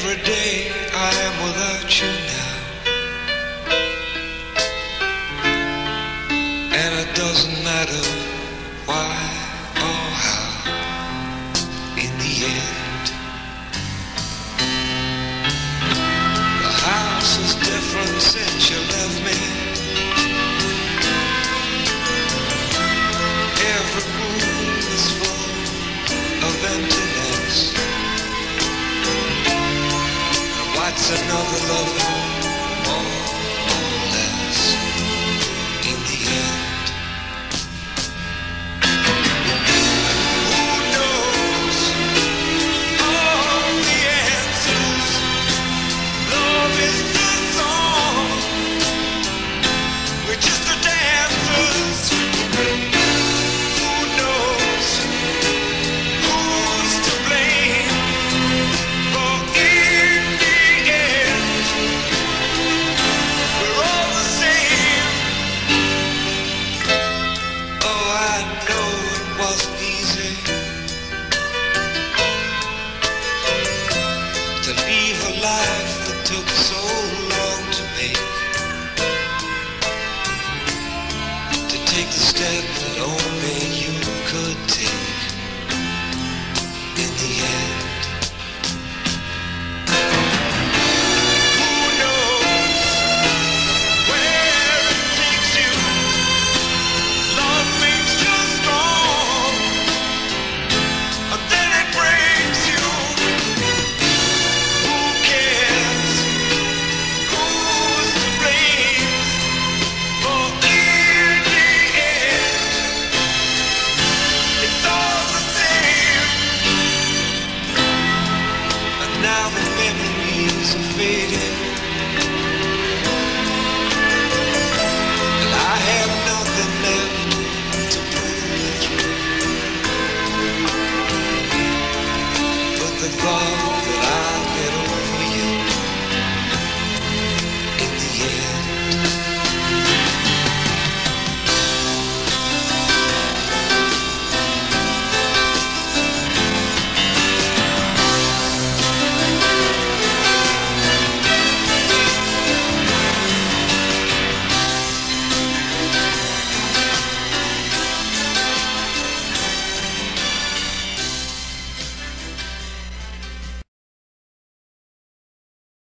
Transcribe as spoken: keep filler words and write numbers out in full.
Every day I am without you now, and it doesn't matter why or how. In the end, the house is different since you left me. Every room is full of emptiness. What's another lover, more or less, in the end? Who knows all the answers? Love is the song, we're just the dancers. Who knows who's to blame for in the end we're all the same. Oh, I know it wasn't easy to leave a life that took so long to make, to take the step that only